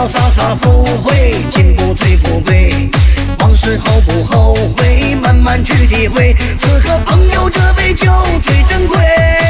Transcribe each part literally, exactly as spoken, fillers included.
潇洒洒赴会，情不醉不归。往事后不后悔，慢慢去体会。此刻朋友这杯酒最珍贵。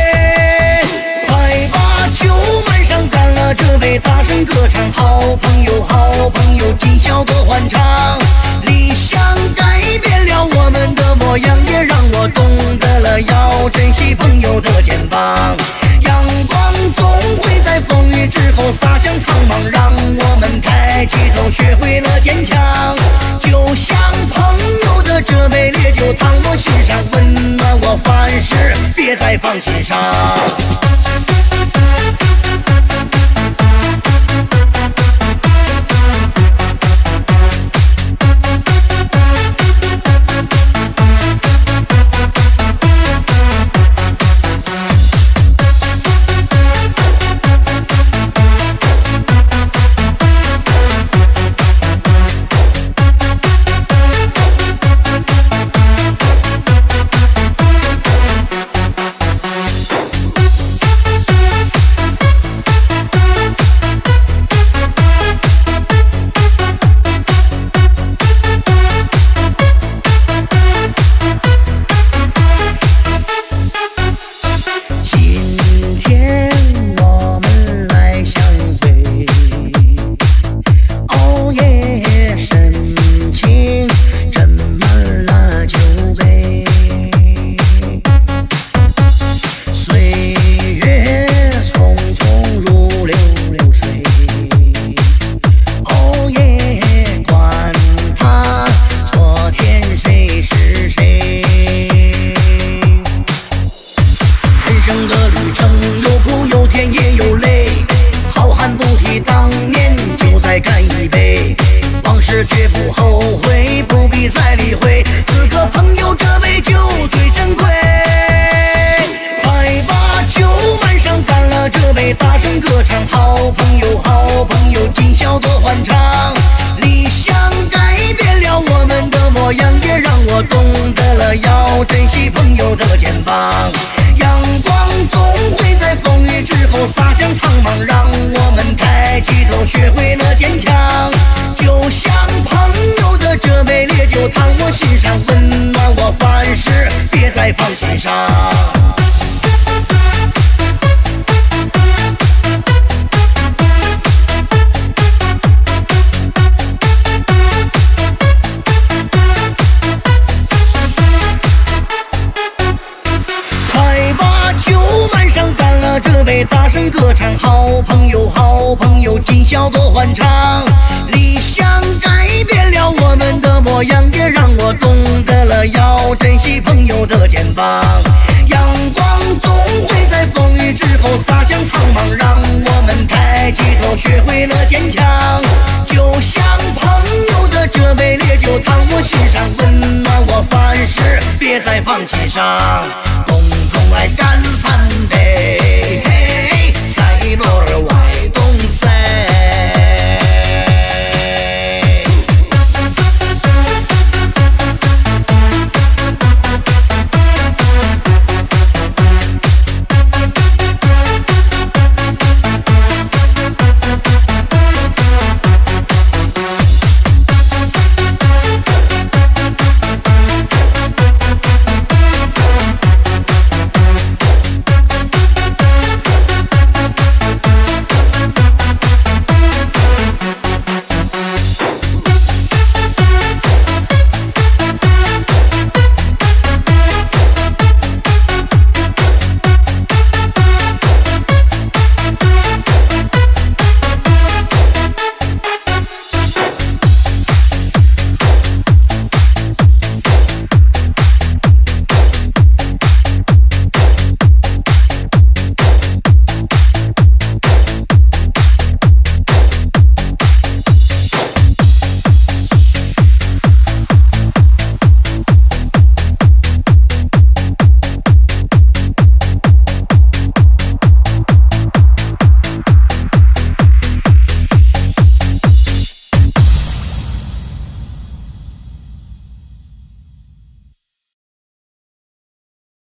快把酒满上，干了这杯，大声歌唱。好朋友，好朋友，今宵多欢畅。理想改变了我们的模样，也让我懂得了要珍惜朋友的肩膀。阳光总会在风雨之后洒向苍茫，让我们抬起头，学会了坚强。就像朋友的这杯烈酒，烫我心上，温暖我凡事，别再放心上。绝不后悔，不必再理会。此刻朋友这杯酒最珍贵。快把酒满上，干了这杯，大声歌唱。好朋友，好朋友，今宵多欢畅。理想改变了我们的模样，也让我懂得了要珍惜朋友的肩膀。阳光总会在风雨之后洒向苍茫，让我们抬起头，学会了坚强。就像朋友的这杯烈酒，烫我心上，温暖我凡事，别再放心上。这杯大声歌唱，好朋友，好朋友，今宵多欢畅。理想改变了我们的模样，也让我懂得了要珍惜朋友的肩膀。阳光总会在风雨之后洒向苍茫，让我们抬起头，学会了坚强。就像朋友的这杯烈酒，烫我心上，温暖我凡事，别再放心上。共同来干